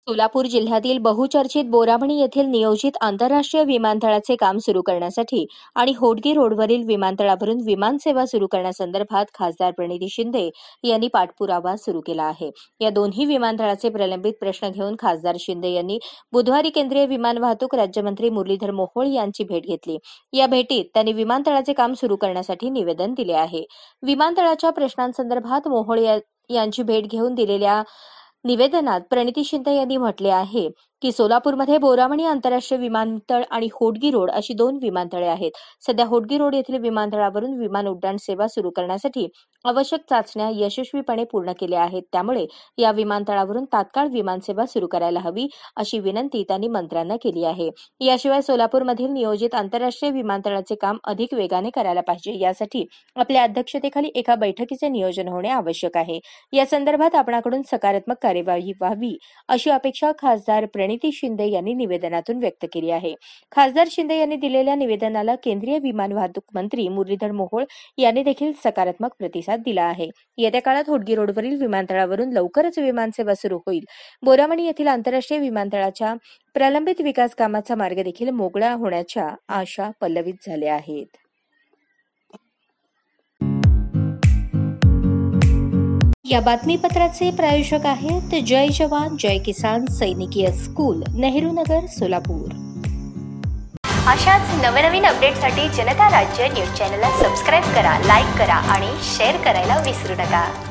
सोलापूर जिल्ह्यातील बहुचर्चित बोरामणी येथील नियोजित आंतरराष्ट्रीय विमानतळाचे काम सुरू करण्यासाठी आणि होडगी रोडवरील विमानतळावरून विमानसेवा सुरू करण्यासंदर्भात खासदार प्रणिती शिंदे यांनी पाठपुरावा सुरू केला आहे। या दोन्ही विमानतळाचे प्रलंबित प्रश्न घेऊन खासदार शिंदे यांनी बुधवारी केंद्रीय विमान वाहतूक राज्यमंत्री मुरलीधर मोहोळ यांची भेट घेतली। या भेटीत त्यांनी विमानतळाचे काम सुरू करण्यासाठी निवेदन दिले आहे। विमानतळाच्या प्रश्नांसंदर्भात मोहोळ यांची भेट घेऊन दिलेल्या निवेदनात प्रणिती शिंदे यांनी म्हटले आहे की सोलापूरमध्ये बोरामणी आंतरराष्ट्रीय विमानतळ आणि होडगी रोड अशी दोन विमानतळे आहेत। सध्या होडगी रोड येथील विमानतळावरून विमान उड्डाण सेवा सुरू करण्यासाठी आवश्यक चाचण्या यशस्वीपणे पूर्ण केल्या आहेत। त्यामुळे या विमानतळावरून तात्काळ विमानसेवा सुरू करायला हवी अशी विनंती त्यांनी मंत्र्यांना केली आहे। याशिवाय सोलापूरमधील नियोजित आंतरराष्ट्रीय विमानतळाचे काम अधिक वेगाने करायला पाहिजे, यासाठी आपल्या अध्यक्षतेखाली एका बैठकीचे नियोजन होणे आवश्यक आहे। या संदर्भात आपणाकडून सकारात्मक कार्यवाही व्हावी अशी अपेक्षा खासदार प्रणिती शिंदे यांनी निवेदनातून व्यक्त केली आहे। खासदार शिंदे यांनी दिलेल्या निवेदनाला केंद्रीय विमान वाहतूक मंत्री मुरलीधर मोहोळ यांनी देखील सकारात्मक प्रतिसाद दिला आहे। येत्या काळात होडगी रोडवरील विमानतळावरून लवकरच विमानसेवा सुरू होईल। बोरामणी येथील आंतरराष्ट्रीय विमानतळाच्या प्रलंबित विकास कामाचा मार्ग देखील मोकळा होण्याच्या आशा पल्लवित झाल्या आहेत। या बातमीपत्राचे प्रायोजक आहेत जय जवान जय किसान सैनिकीय स्कूल, नेहरू नगर, सोलापूर। अशाच नवनवीन अपडेटसाठी जनता राज्य न्यूज चॅनलला सबस्क्राईब करा, लाईक करा आणि शेअर करायला विसरू नका।